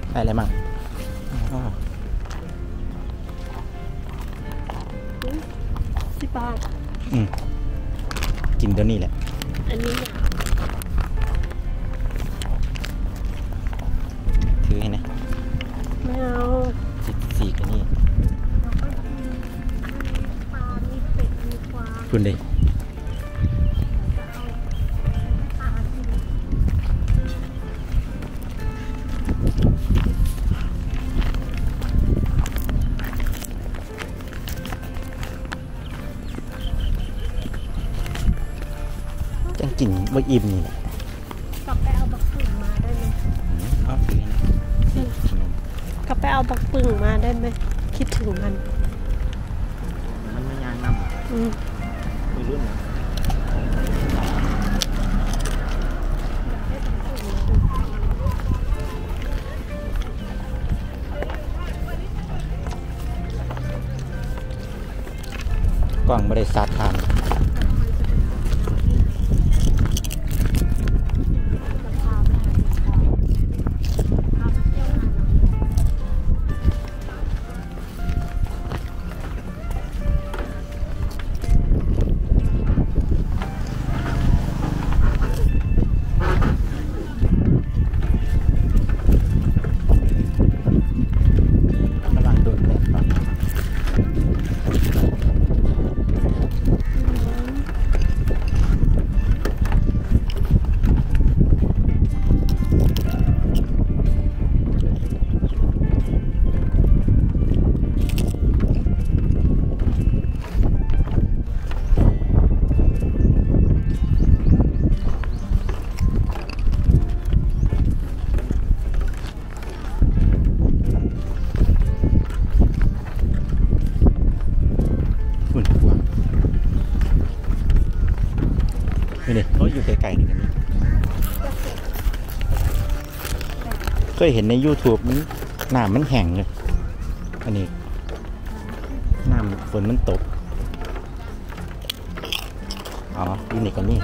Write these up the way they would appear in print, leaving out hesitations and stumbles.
ได้อะไรมั่ง 10 บาทกินเดี๋ยวนี้แหละอันนี้เนี่ยถือให้นะไม่เอาสีกันนี่ปลามีเป็ดมีควายคุณดิจังกินบ่อิ่มนี่แหละกลับไปเอาบักปึ่งมาได้ไหมเอาไปนะกลับไปเอาบักปึ่งมาได้ไหมคิดถึงมันไม่ยางน้ำไม่รุ่นกล่องไม่ได้สาดทานนี่เขาอยู่ไกลๆนี่กันนี่เคยเห็นใน YouTube มันน้ำมันแห้งเลยอันนี้น้ำฝนมันตกอ๋ออยู่นี่กันนี่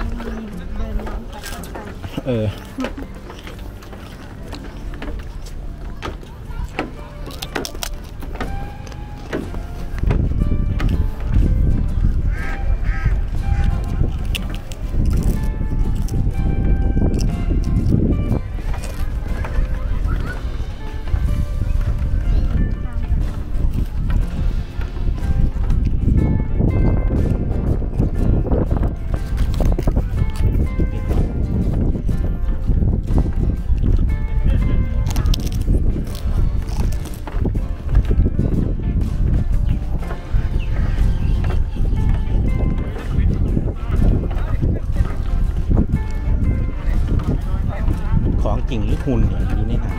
ของจริงหรือหุ่นเนี่ยอยู่ในน้ำ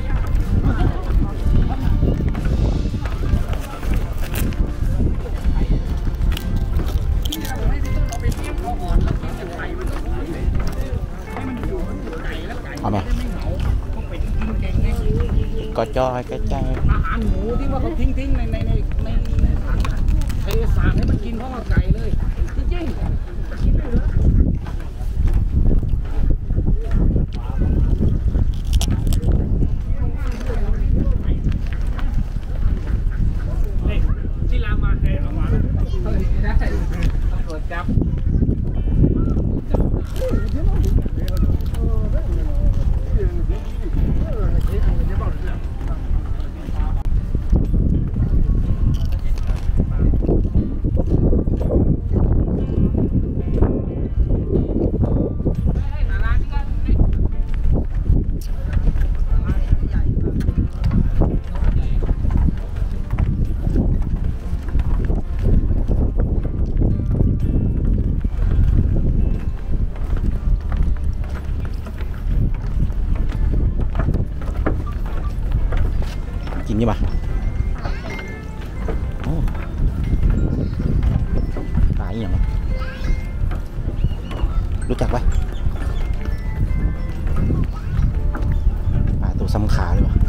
เอาไหมก็จอยก็ใจอาหารหมูที่ว่าเขาทิ้งในถังเทสารให้มันกินเพราะว่าไก่เลยจริงๆกินได้เหรอที่ลามาให้เอามาได้ตำรวจจับกินยี่ปะปลาอย่างรู้จักปะปลาตัวซ้ำขาเลยวะ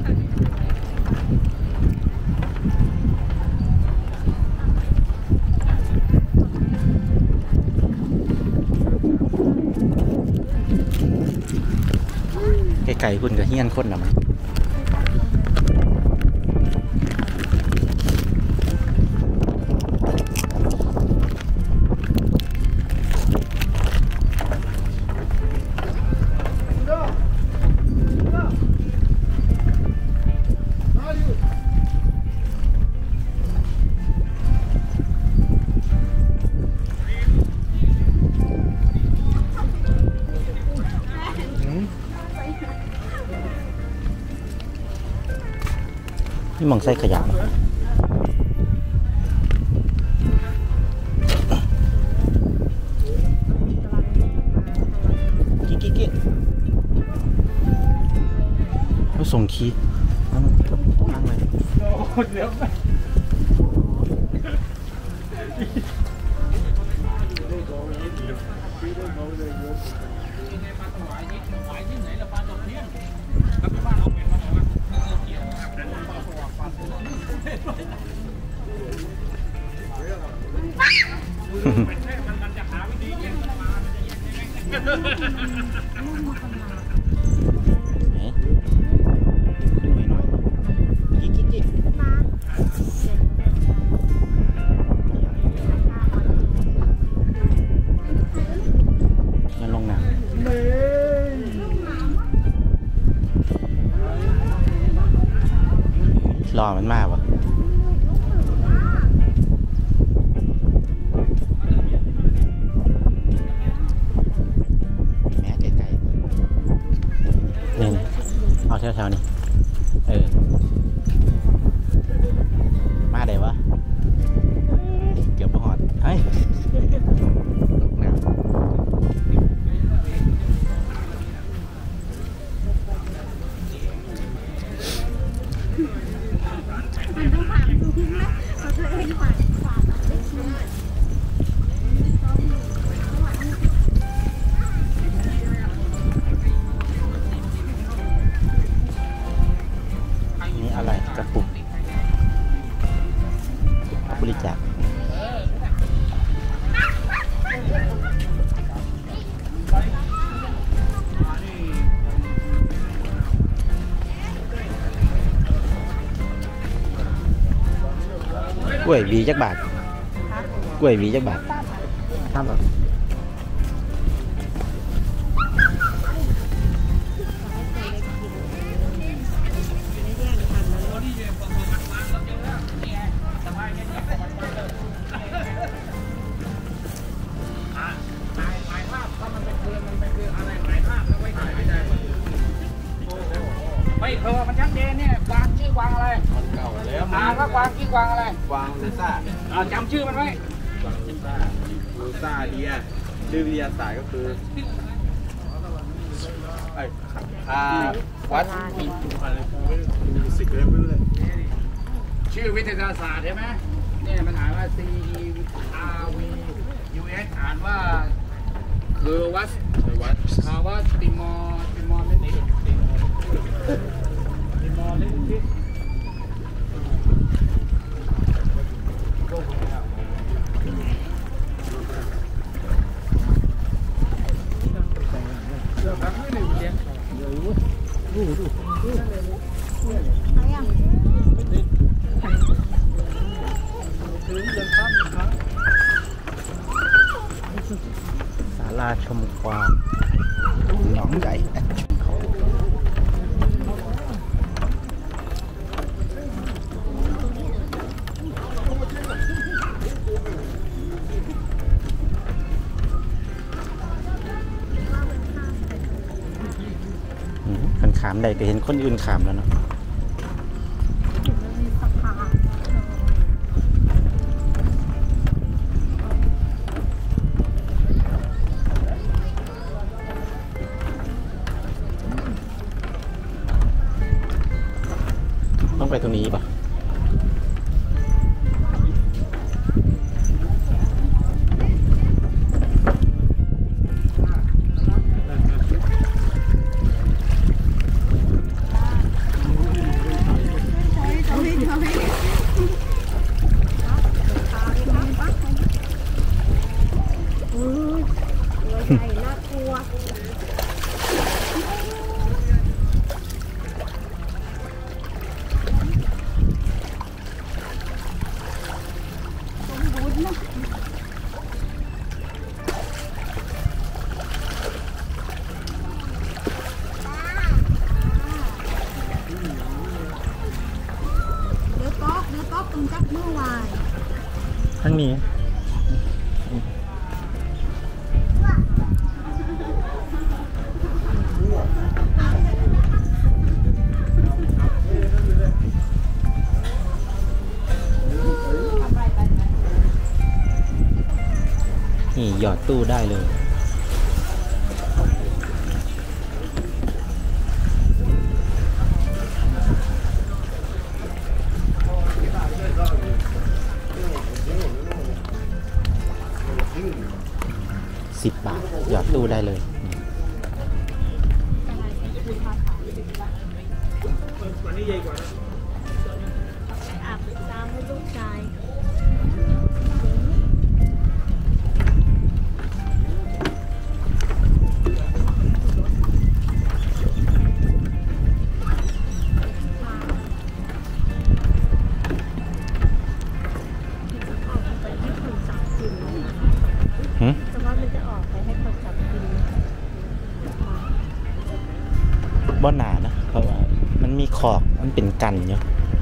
ไก่คุณกับเฮียนคนนะมันนี่มองใส่ขยะกิ๊กแล้วส่งคีย์นั่งเลยเดี๋ยวมันจะหาวิธีเย็นมามันลงหนังรอมันมากวะเอาแถวๆนี้มาได้วะเกือบบ่หอดเฮ้ยตกน้ำมันต้องผ่านดูนะเขาเคยเห็นผ่านได้ชิมนี่อะไรกระปุกบริจาคกล้วยหวีจักบาทกล้วยหวีจักบาท3 บาทไม่เพราะมันชัดเจนเนี่ยกวางชื่อกวางอะไรเก่าแล้วว่ากวางชื่อกวางอะไรกวางลูซ่าจำชื่อมันไว้กวางลูซ่าเดียชื่อวิทยาศาสตร์ก็คือวัดสิกเลยไม่รู้เลยชื่อวิทยาศาสตร์ใช่ไหมเนี่ยมันอ่านว่า C E R V U S อ่านว่าคือวัดติมอร์นี่ศาลาชมกวางหนองใหญ่คนขามใดก็เห็นคนอื่นขามแล้วเนาะต้องไปตรงนี้ป่ะเดี๋ยวต๊อกตรงจักเมื่อวานทั้งนี้นี่หยอดตู้ได้เลย10 บาทหยอดตู้ได้เลยอาบน้ำให้ลูกชายแต่ว่ามันจะออกไปให้คนจับกินบ่หนานะเพราะว่ามันมีขอกมันเป็นกันอยู่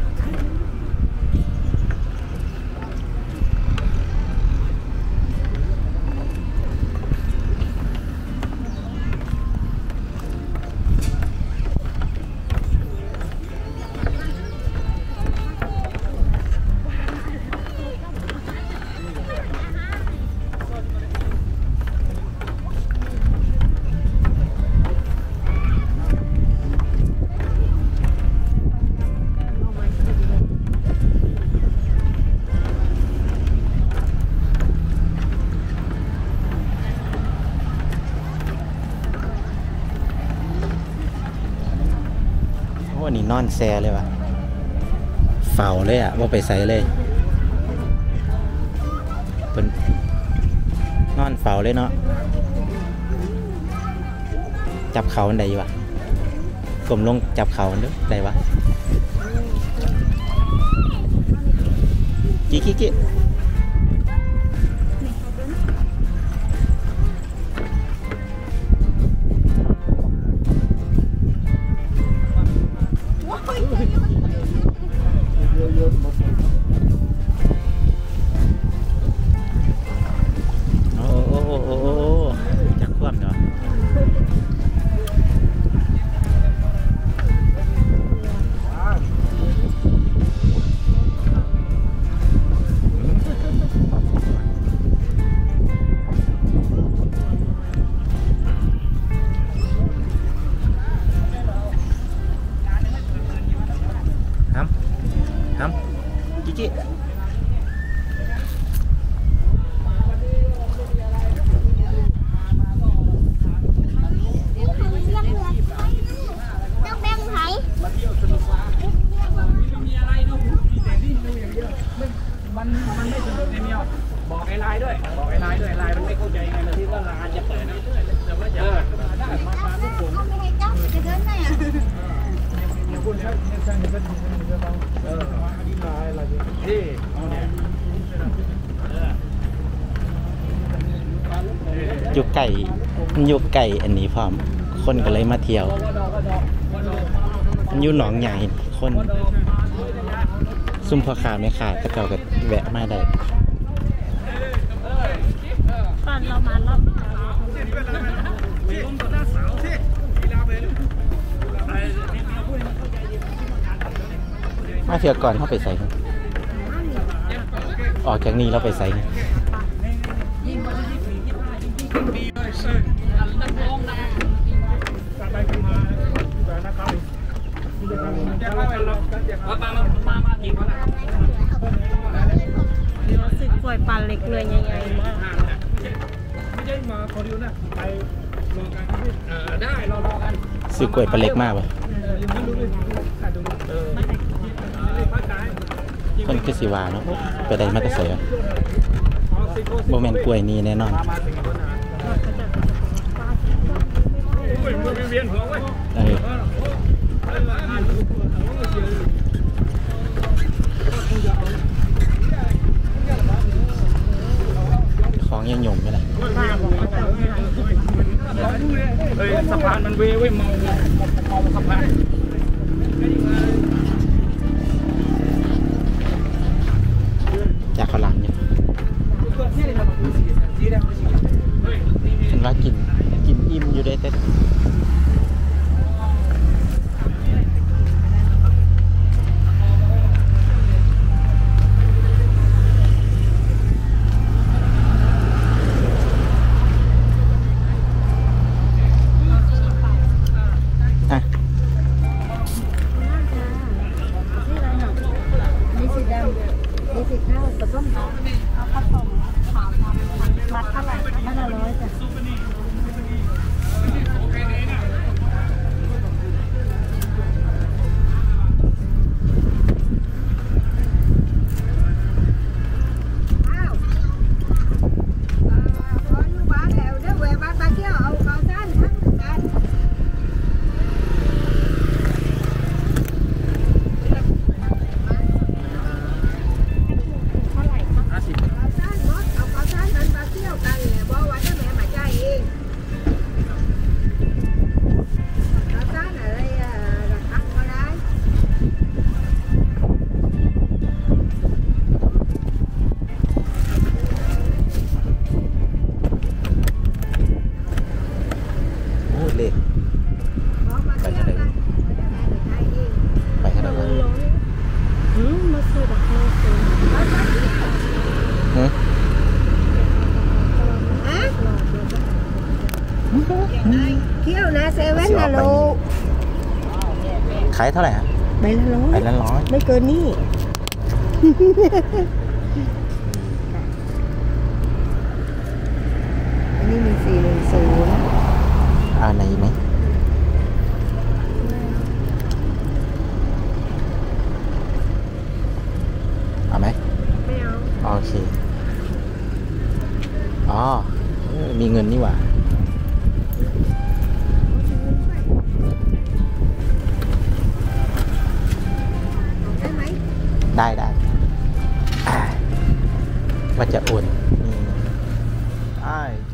วันนี้นอนแซ่เลยว่ะเฝ้าเลยอ่ะว่าไปใส่เลยเป็นนอนเฝ้าเลยเนาะจับเขาอันใดอยู่วะกลมลงจับเขาอันเด้อใดวะกี้โอ้จักควบเนาะทำกี้มันไม่สนุกในเมียวบอกไอ้ลายด้วยบอกไอ้ลายด้วยลายมันไม่เข้าใจไงมันที่ว่าร้านจะเปิดนะแต่ว่าจะได้มาทุกคนคุณครับใช่เป็นอธิบายอะไรที่เนี่ยอยู่ไก่มันอยู่ไก่อันนี้พร้อมคนก็เลยมาเที่ยวมันอยู่หนองใหญ่คนซุ่มพ่อค้าแม่ค้าตะเกาก็แวะมาได้ตอนเรามารอบมาเที่ยวก่อนเข้าไปใส่ออกจากนี้เราไปใส่รู้สึกป่วยปลาเล็กเลยใหญ่ๆมากไม่ใช่มาขอดูนะไปรอกันได้รอกันซื้อกล้วยปลาเล็กมากวะคนคือสิวาเนาะไปได้มาแต่เสือโมเมนต์กล้วยนี้แน่นอนฮ้ยสะพานมันเว้ยเมาสะพานจากข้าวหลามเนี่ยฉันว่ากินอิ่มอยู่ได้แต่อ่ะนี่สีดำนี่สีข้าวผสมเอาผสมขาวมัดเท่าไหร่มัดละ100จ้ะอ้าวพออยู่บ้านแล้วเดี๋ยวแวะบ้านไปเที่ยวเอาข้าวสารทั้งกัน 50 ข้าวสารรถเอาข้าวสารนั้นมาเที่ยวกันเนี่ยบอกว่าจะแม่มาจ่ายเองข้าวสารอะไรราคาเท่าไรโอ้เละบอกมาเที่ยวกันว่าจะแม่มาจ่ายเองไปขนาดนั้นมาซื้อดอกไม้สวยฮะฮะเที่ยวนะเซเว่นนะลูกขายเท่าไหร่ฮะใบละร้อไปยละ100 ไม่เกินนี่ อันนี้มี410 เอาไหนไหมเอาไหมไม่เอาโอเคอ๋อมีเงินนี่หว่าได้ไหมได้อ่าว่าจะโอนอ้าย